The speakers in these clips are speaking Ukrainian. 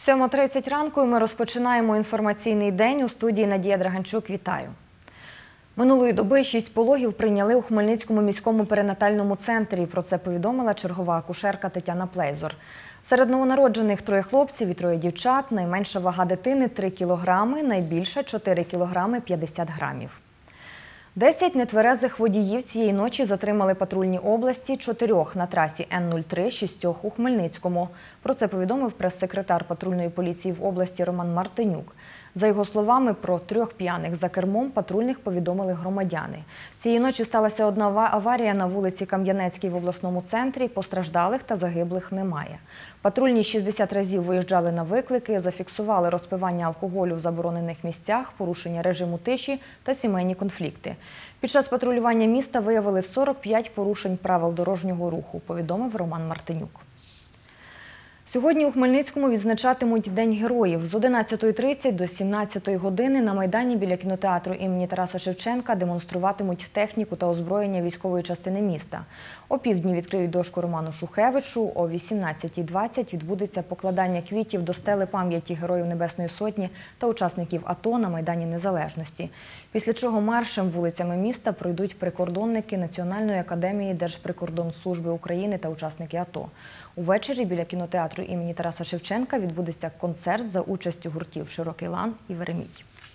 7:30 ранку і ми розпочинаємо інформаційний день. У студії Надія Драганчук. Вітаю. Минулої доби 6 пологів прийняли у Хмельницькому міському перинатальному центрі. Про це повідомила чергова акушерка Тетяна Плейзор. Серед новонароджених 3 хлопців і 3 дівчат. Найменша вага дитини – 3 кілограми, найбільша – 4 кілограми 50 грамів. 10 нетверезих водіїв цієї ночі затримали патрульні області, 4 на трасі Н-03, 6 у Хмельницькому. Про це повідомив прес-секретар патрульної поліції в області Роман Мартинюк. За його словами, про 3 п'яних за кермом патрульних повідомили громадяни. Цієї ночі сталася одна аварія на вулиці Кам'янецькій в обласному центрі. Постраждалих та загиблих немає. Патрульні 60 разів виїжджали на виклики, зафіксували розпивання алкоголю в заборонених місцях, порушення режиму тиші та сімейні конфлікти. Під час патрулювання міста виявили 45 порушень правил дорожнього руху, повідомив Роман Мартинюк. Сьогодні у Хмельницькому відзначатимуть День героїв. З 11:30 до 17 години на Майдані біля кінотеатру імені Тараса Шевченка демонструватимуть техніку та озброєння військової частини міста. О півдні відкриють дошку Роману Шухевичу, о 18:20 відбудеться покладання квітів до стели пам'яті Героїв Небесної Сотні та учасників АТО на Майдані Незалежності. Після чого маршем вулицями міста пройдуть прикордонники Національної академії Держприкордонслужби України та учасники АТО. Увечері біля кінотеатру імені Тараса Шевченка відбудеться концерт за участю гуртів «Широкий лан» і «Веремій».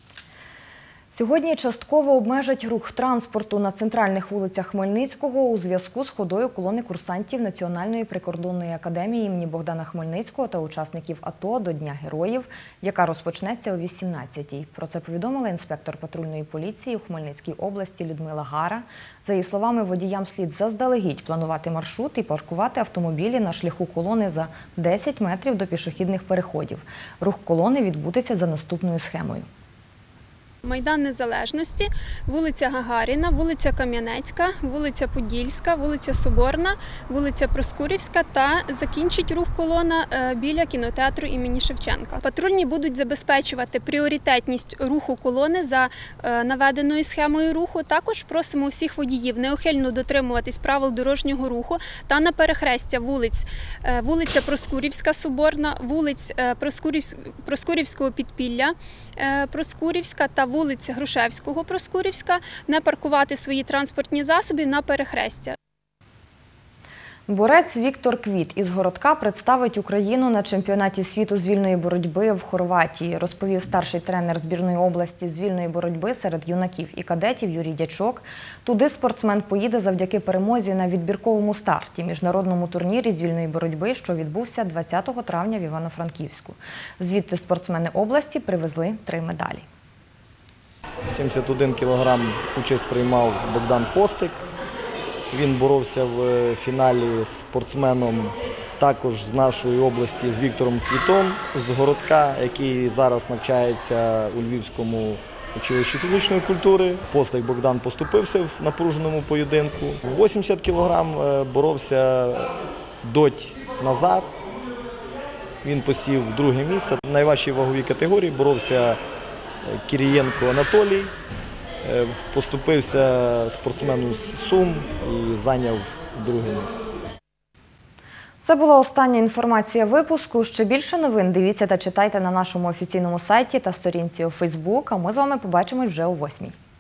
Сьогодні частково обмежать рух транспорту на центральних вулицях Хмельницького у зв'язку з ходою колони курсантів Національної прикордонної академії імені Богдана Хмельницького та учасників АТО до Дня героїв, яка розпочнеться о 18:00. Про це повідомила інспектор патрульної поліції у Хмельницькій області Людмила Гара. За її словами, водіям слід заздалегідь планувати маршрут і паркувати автомобілі на шляху колони за 10 метрів до пішохідних переходів. Рух колони відбудеться за наступною схемою. Майдан Незалежності, вулиця Гагаріна, вулиця Кам'янецька, вулиця Подільська, вулиця Соборна, вулиця Проскурівська та закінчить рух колона біля кінотеатру імені Шевченка. Патрульні будуть забезпечувати пріоритетність руху колони за наведеною схемою руху. Також просимо всіх водіїв неухильно дотримуватись правил дорожнього руху та на перехрестя вулиця Проскурівська, Соборна, вулиць Проскурівського підпілля, Проскурівська та вулиця Грушевського, Проскурівська, не паркувати свої транспортні засоби на перехрестя. Борець Віктор Квіт із Городка представить Україну на чемпіонаті світу з вільної боротьби в Хорватії, розповів старший тренер збірної області з вільної боротьби серед юнаків і кадетів Юрій Дячок. Туди спортсмен поїде завдяки перемозі на відбірковому старті – міжнародному турнірі з вільної боротьби, що відбувся 20 травня в Івано-Франківську. Звідти спортсмени області привезли 3 медалі. 71 кілограм участь приймав Богдан Фостик. Він боровся в фіналі з спортсменом також з нашої області, з Віктором Квітом з Городка, який зараз навчається у Львівському училищі фізичної культури. Фостик Богдан поступився в напруженому поєдинку. 80 кілограм боровся Доть Назар. Він посів 2-е місце. В найважчій ваговій категорії боровся Кирієнко Анатолій, поступився спортсмену з Сум і зайняв 2-е місце. Це була остання інформація випуску. Ще більше новин дивіться та читайте на нашому офіційному сайті та сторінці у Фейсбук. А ми з вами побачимось вже о 8:00.